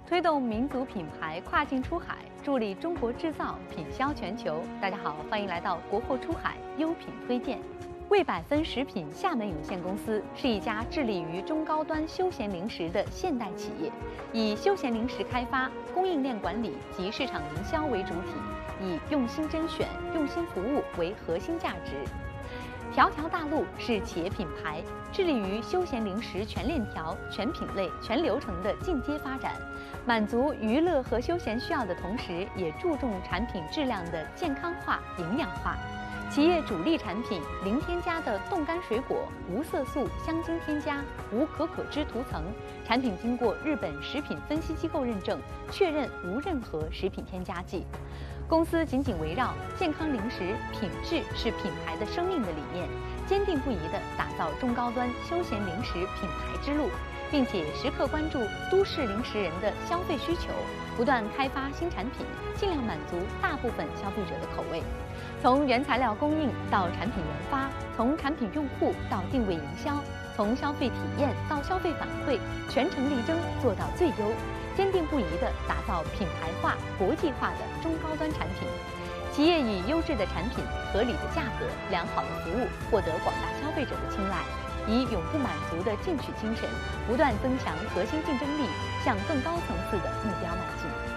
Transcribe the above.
推动民族品牌跨境出海，助力中国制造品销全球。大家好，欢迎来到国货出海优品推荐。Weibaifen食品厦门有限公司是一家致力于中高端休闲零食的现代企业，以休闲零食开发、供应链管理及市场营销为主体，以用心甄选、用心服务为核心价值。条条大路是企业品牌，致力于休闲零食全链条、全品类、全流程的进阶发展，满足娱乐和休闲需要的同时，也注重产品质量的健康化、营养化。企业主力产品零添加的冻干水果，无色素、香精添加，无可脂涂层，产品经过日本食品分析机构认证，确认无任何食品添加剂。公司紧紧围绕健康零食、品质是品牌的生命的理念，坚定不移地打造中高端休闲零食品牌之路，并且时刻关注都市零食人的消费需求，不断开发新产品，尽量满足大部分消费者的口味。从原材料供应到产品研发，从产品用户到定位营销，从消费体验到消费反馈，全程力争做到最优，坚定不移地打造品牌化、国际化的中高端产品。企业以优质的产品、合理的价格、良好的服务，获得广大消费者的青睐，以永不满足的进取精神，不断增强核心竞争力，向更高层次的目标迈进。